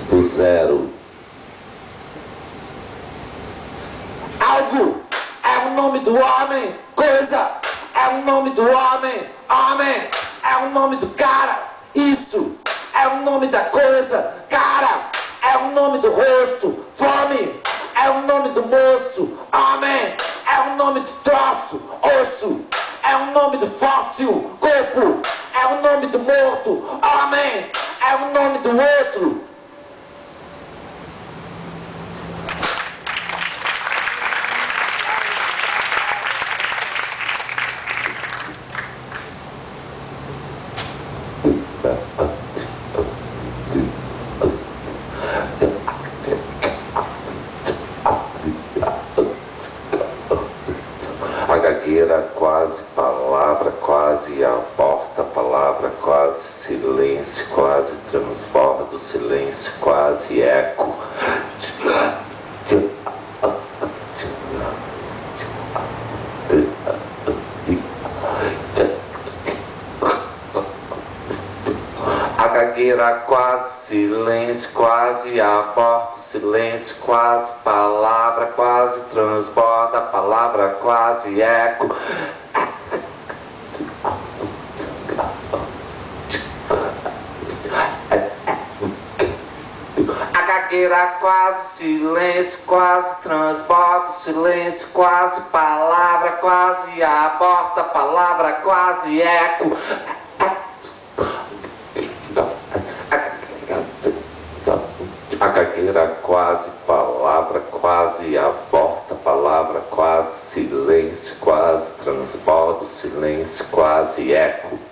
do zero. Algo é o nome do homem, coisa é o nome do homem, homem é o nome do cara, isso é o nome da coisa, cara é o nome do rosto, fome é o nome do moço, homem é o nome do troço, osso é o nome do fóssil, corpo é o nome do morto, homem é o nome do outro. A gagueira quase palavra, quase aborta palavra, quase silêncio, quase transborda o silêncio, quase eco. A gagueira quase silêncio, quase aborta o silêncio, quase palavra, quase transborda palavra, quase eco. A gagueira quase silêncio, quase transborda o silêncio, quase palavra, quase aborta palavra, quase eco. A gagueira quase palavra, quase aborta palavra, quase silêncio, quase transborda o silêncio, quase eco.